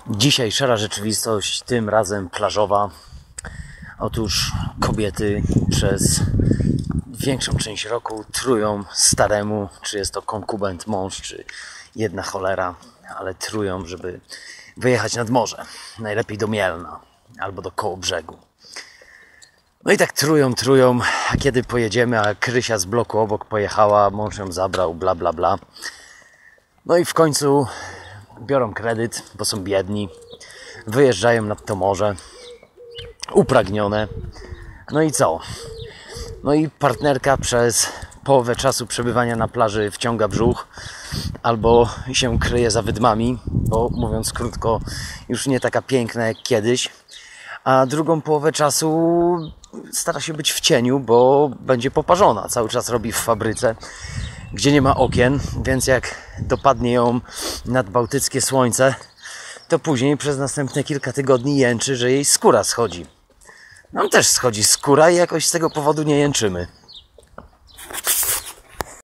Dzisiaj szara rzeczywistość, tym razem plażowa. Otóż kobiety przez większą część roku trują staremu, czy jest to konkubent mąż, czy jedna cholera, ale trują, żeby wyjechać nad morze. Najlepiej do Mielna albo do Kołobrzegu. No i tak trują, a kiedy pojedziemy, a Krysia z bloku obok pojechała, mąż ją zabrał, bla bla bla. No i w końcu biorą kredyt, bo są biedni, wyjeżdżają nad to morze, upragnione. No i co? No i partnerka przez połowę czasu przebywania na plaży wciąga brzuch albo się kryje za wydmami, bo mówiąc krótko, już nie taka piękna jak kiedyś, a drugą połowę czasu stara się być w cieniu, bo będzie poparzona. Cały czas robi w fabryce, gdzie nie ma okien, więc jak dopadnie ją nadbałtyckie słońce, to później przez następne kilka tygodni jęczy, że jej skóra schodzi. Nam też schodzi skóra i jakoś z tego powodu nie jęczymy.